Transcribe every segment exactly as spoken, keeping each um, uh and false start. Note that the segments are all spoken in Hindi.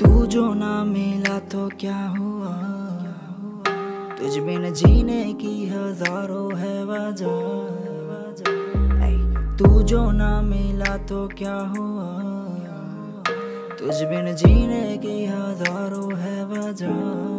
तू जो ना मिला तो क्या हुआ, तुझ बिन जीने की हजारों है वजह। तू जो ना मिला तो क्या हुआ, तुझ बिन जीने की हजारों है वजह।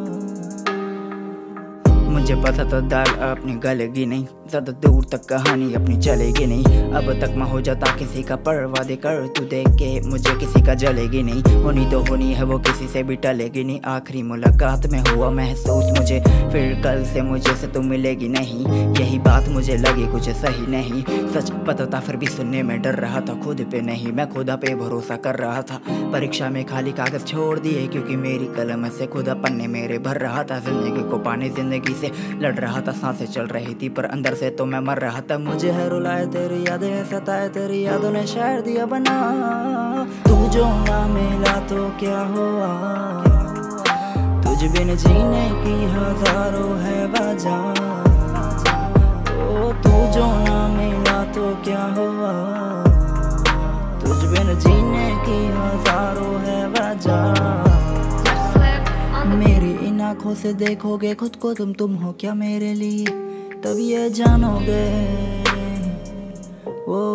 मुझे पता था दाल अपनी गलेगी नहीं, ज़्यादा दूर तक कहानी अपनी चलेगी नहीं। अब तक मैं हो जाता किसी का परवाह दे कर, तू देख के मुझे किसी का जलेगी नहीं। होनी तो होनी है वो किसी से भी टलेगी नहीं। आखिरी मुलाकात में हुआ महसूस मुझे, फिर कल से मुझे से तू मिलेगी नहीं। यही बात मुझे लगी कुछ सही नहीं। सच पता था फिर भी सुनने में डर रहा था, खुद पे नहीं मैं खुदा पे भरोसा कर रहा था। परीक्षा में खाली कागज छोड़ दिए क्योंकि मेरी कलम से खुदा पन्ने मेरे भर रहा था। जिंदगी को पाने जिंदगी से लड़ रहा था, सांसें चल रही थी पर अंदर से तो मैं मर रहा था। मुझे है रुलाए तेरी यादें सताए, तेरी यादों ने शहर दिया बना। तू जो ना मिला तो क्या हुआ, तुझ बिन जीने की हजारों है वजह। ओ तू जो ना मिला तो क्या हुआ, तुझ बिन जीने की हजारों है वजह। मेरी इन आँखों से देखोगे खुद को तुम तुम हो क्या मेरे लिए, तब ये जानोगे। ओ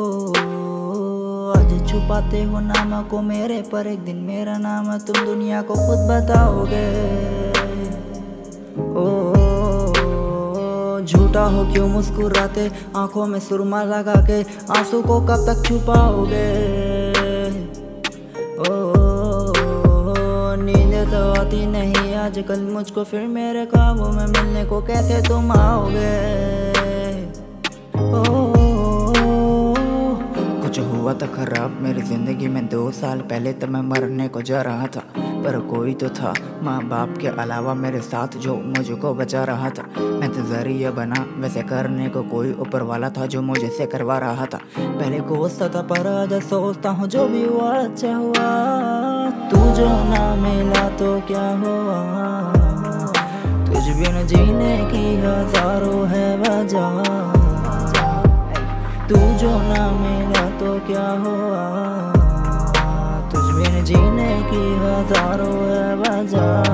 आज छुपाते हो नाम को मेरे पर, एक दिन मेरा नाम तुम दुनिया को खुद बताओगे। ओ झूठा हो क्यों मुस्कुराते, आंखों में सुरमा लगा के आंसू को कब तक छुपाओगे। ओ नींद तो आती नहीं आजकल मुझको, फिर मेरे ख्वाबों में मिलने को कैसे तुम आओगे। ओ कुछ हुआ था खराब मेरी जिंदगी में दो साल पहले, तब मैं मरने को जा रहा था पर कोई तो था माँ बाप के अलावा मेरे साथ जो मुझको बचा रहा था। मैं तो जरिया बना वैसे करने को कोई ऊपर वाला था जो मुझे से करवा रहा था। पहले कोसता था पर आज सोचता हूँ जो भी हुआ अच्छा हुआ। तू जो ना मिला तो क्या हुआ, तुझ बिन जीने की हजारों है वजह। तू जो ना मिला तो क्या हुआ, तुझ बिन जीने की हजारों है वजह।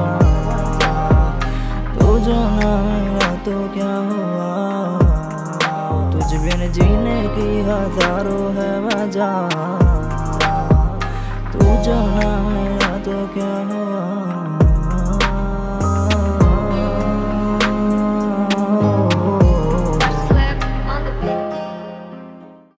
तू जो ना मिला तो क्या हुआ, तुझ बिन जीने की हजारों है वजह। तू जो ना मिला तो क्या हुआ।